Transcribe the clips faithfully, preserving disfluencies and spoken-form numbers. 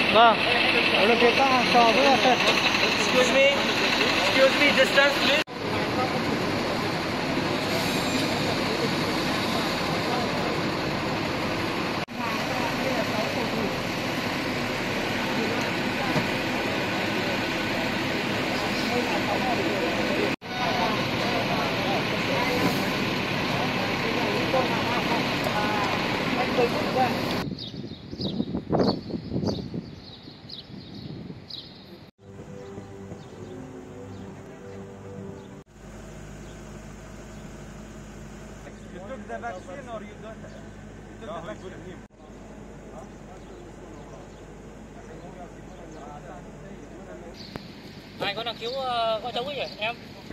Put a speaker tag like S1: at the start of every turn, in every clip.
S1: Vâng. Lực Việt các hàng trò rất là thật.
S2: Excuse me. Excuse me, distance please.
S3: You took the vaccine or you don't? You took the vaccine.
S4: Anh có năng cứu uh, con trống ấy nhỉ em?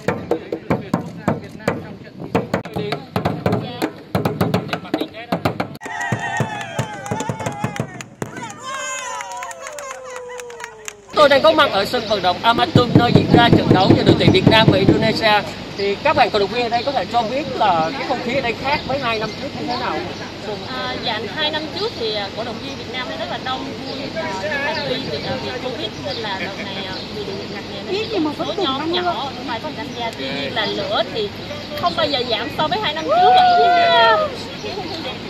S4: Tôi đang có mặt ở sân vận động Amatum nơi diễn ra trận đấu giữa đội tuyển Việt Nam và Indonesia. Thì các bạn cổ động viên ở đây có thể cho biết là cái không khí ở đây khác với hai năm trước như thế nào?
S5: À, dạ hai năm trước thì cổ động viên Việt Nam rất là đông vui, à, nhưng mà tuy vì vì Covid nên là đợt này vì điều ngặt nghèo nên số nhóm nhỏ phải có tham gia. Tuy nhiên là lửa thì không bao giờ giảm so với hai năm trước.